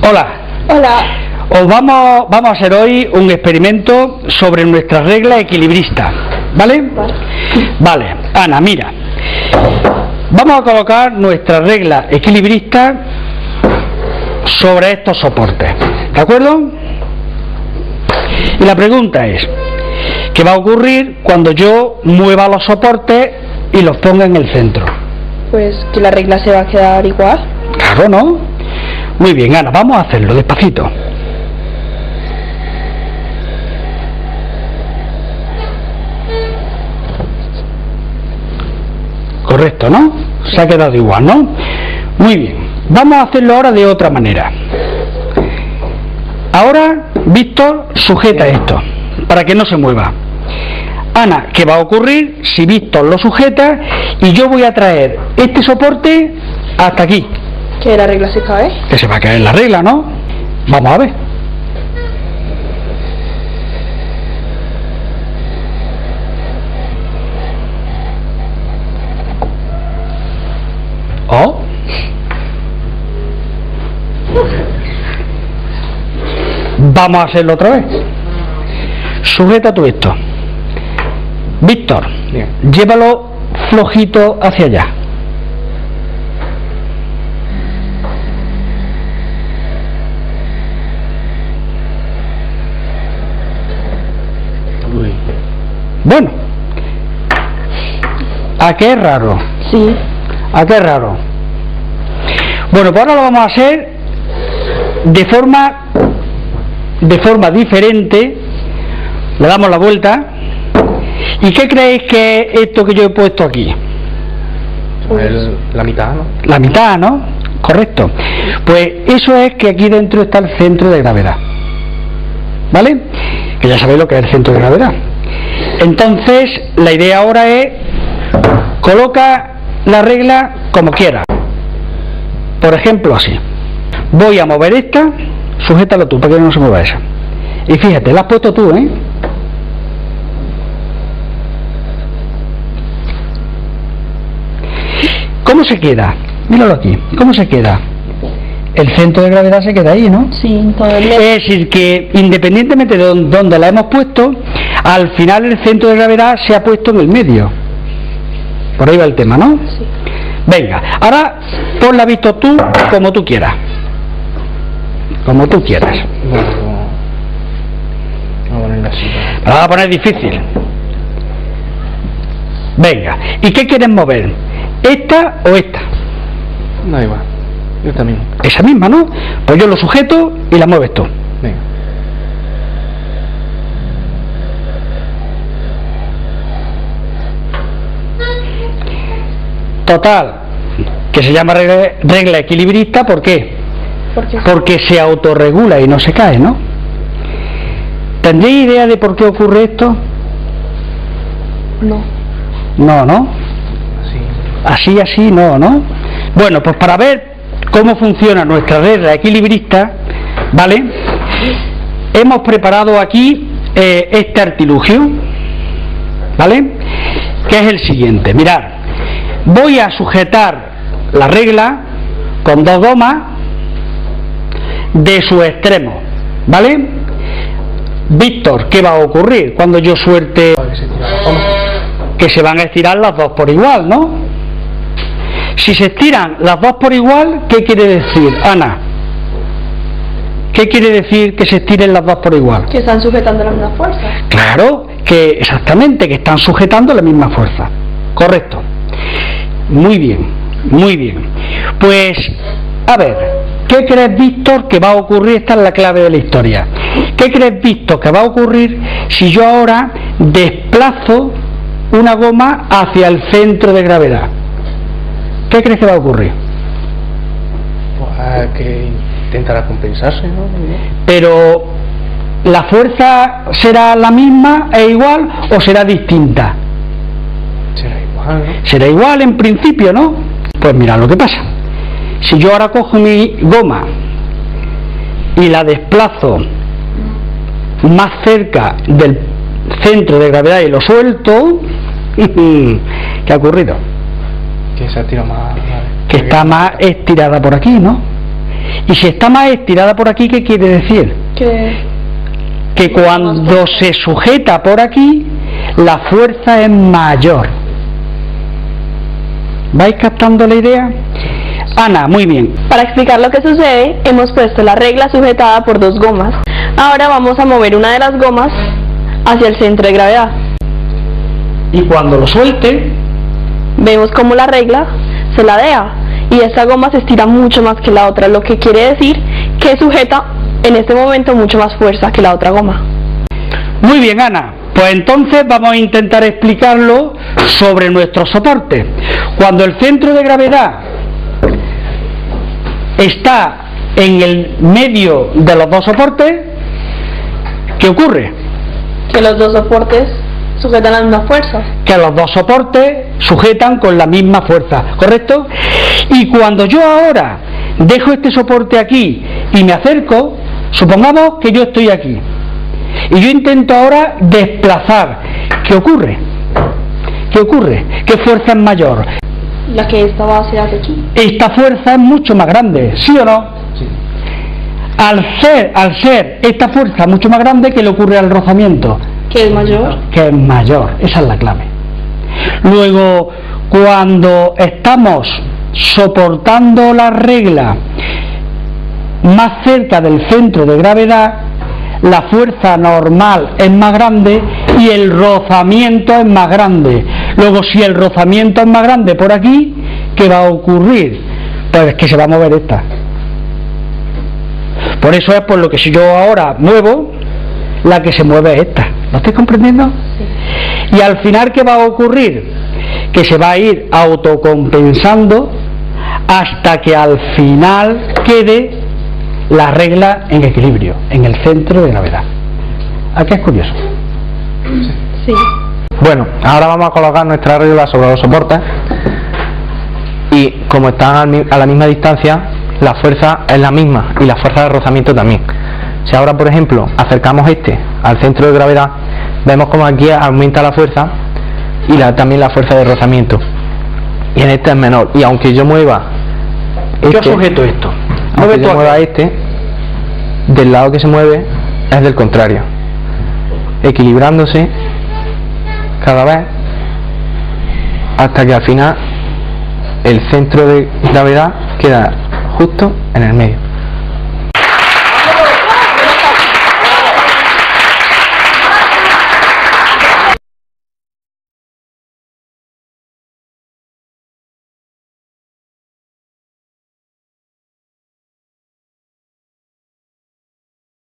Hola. Hola. Os vamos a hacer hoy un experimento sobre nuestra regla equilibrista, ¿vale? Vale, Ana, mira. Vamos a colocar nuestra regla equilibrista sobre estos soportes, ¿de acuerdo? Y la pregunta es, ¿qué va a ocurrir cuando yo mueva los soportes y los ponga en el centro? Pues que la regla se va a quedar igual. Claro, ¿no? Muy bien, Ana, vamos a hacerlo despacito. Correcto, ¿no? Se ha quedado igual, ¿no? Muy bien, vamos a hacerlo ahora de otra manera. Ahora, Víctor sujeta esto, para que no se mueva. Ana, ¿qué va a ocurrir si Víctor lo sujeta y yo voy a traer este soporte hasta aquí? Que la regla se cae. Que se va a caer la regla, ¿no? Vamos a ver. Oh. Vamos a hacerlo otra vez. Sujeta tú esto. Víctor, llévalo flojito hacia allá. Bueno, ¿a qué es raro? Sí. ¿A qué es raro? Bueno, pues ahora lo vamos a hacer de forma diferente. Le damos la vuelta. ¿Y qué creéis que es esto que yo he puesto aquí? La mitad, ¿no? La mitad, ¿no? Correcto. Pues eso es que aquí dentro está el centro de gravedad, ¿vale? Que ya sabéis lo que es el centro de gravedad. Entonces, la idea ahora es coloca la regla como quiera. Por ejemplo, así. Voy a mover esta, sujétalo tú para que no se mueva esa. Y fíjate, la has puesto tú, ¿eh? ¿Cómo se queda? Míralo aquí. ¿Cómo se queda? El centro de gravedad se queda ahí, ¿no? Sí, todo el... Es decir, que independientemente de donde la hemos puesto, al final el centro de gravedad se ha puesto en el medio. Por ahí va el tema, ¿no? Sí. Venga, ahora ponla visto tú como tú quieras. Como tú quieras. Bueno, vamos a ponerla así. La vas a poner difícil. Venga, ¿y qué quieres mover? ¿Esta o esta? Da igual. Yo también. Esa misma, ¿no? Pues yo lo sujeto y la mueves tú. Venga. Total, que se llama regla equilibrista, ¿por qué? Porque se autorregula y no se cae, ¿no? ¿Tendréis idea de por qué ocurre esto? No. Así. Así, no, ¿no? Bueno, pues para ver cómo funciona nuestra regla equilibrista, ¿vale? Hemos preparado aquí este artilugio, ¿vale? Que es el siguiente, mirad. Voy a sujetar la regla con dos gomas de su extremo, ¿vale? Víctor, ¿qué va a ocurrir cuando yo suelte? Que se van a estirar las dos por igual, ¿no? Si se estiran las dos por igual, ¿qué quiere decir, Ana? ¿Qué quiere decir que se estiren las dos por igual? Que están sujetando la misma fuerza. Claro, que exactamente, que están sujetando la misma fuerza. Correcto. Muy bien, muy bien. Pues, a ver, ¿qué crees, Víctor, que va a ocurrir? Esta es la clave de la historia. ¿Qué crees, Víctor, que va a ocurrir si yo ahora desplazo una goma hacia el centro de gravedad? ¿Qué crees que va a ocurrir? Pues que intentará compensarse, ¿no? Pero ¿la fuerza será la misma e igual o será distinta? Será igual, ¿no? Será igual en principio, ¿no? Pues mira lo que pasa. Si yo ahora cojo mi goma y la desplazo más cerca del centro de gravedad y lo suelto, ¿qué ha ocurrido? Que se ha tirado más. Que está más estirada por aquí, ¿no? Y si está más estirada por aquí, ¿qué quiere decir? Que cuando se sujeta por aquí, la fuerza es mayor. ¿Vais captando la idea? Ana, muy bien. Para explicar lo que sucede, hemos puesto la regla sujetada por dos gomas. Ahora vamos a mover una de las gomas hacia el centro de gravedad. Y cuando lo suelte, vemos como la regla se ladea y esta goma se estira mucho más que la otra, lo que quiere decir que sujeta en este momento mucho más fuerza que la otra goma. Muy bien, Ana. Pues entonces vamos a intentar explicarlo sobre nuestro soporte. Cuando el centro de gravedad está en el medio de los dos soportes, ¿qué ocurre? Que los dos soportes sujetan la misma fuerza. Que los dos soportes sujetan con la misma fuerza, ¿correcto? Y cuando yo ahora dejo este soporte aquí y me acerco, supongamos que yo estoy aquí y yo intento ahora desplazar, ¿qué ocurre? ¿Qué ocurre? ¿Qué fuerza es mayor? La que esta va hacia aquí. Esta fuerza es mucho más grande, ¿sí o no? Sí. Al ser esta fuerza mucho más grande, ¿qué le ocurre al rozamiento? Que es mayor. Que es mayor, esa es la clave. Luego, cuando estamos soportando la regla más cerca del centro de gravedad, la fuerza normal es más grande y el rozamiento es más grande. Luego, si el rozamiento es más grande por aquí, ¿qué va a ocurrir? Pues que se va a mover esta. Por eso es por lo que si yo ahora muevo, la que se mueve es esta. ¿Lo estáis comprendiendo? Sí. Y al final, ¿qué va a ocurrir? Que se va a ir autocompensando hasta que al final quede la regla en equilibrio, en el centro de gravedad. ¿A qué es curioso? Sí. Bueno, ahora vamos a colocar nuestra regla sobre los soportes y como están a la misma distancia, la fuerza es la misma y la fuerza de rozamiento también. Si ahora, por ejemplo, acercamos este al centro de gravedad, vemos como aquí aumenta la fuerza y también la fuerza de rozamiento, y en este es menor. Y aunque yo mueva yo sujeto esto, aunque yo mueva este, del lado que se mueve es del contrario, equilibrándose cada vez hasta que al final el centro de gravedad queda justo en el medio.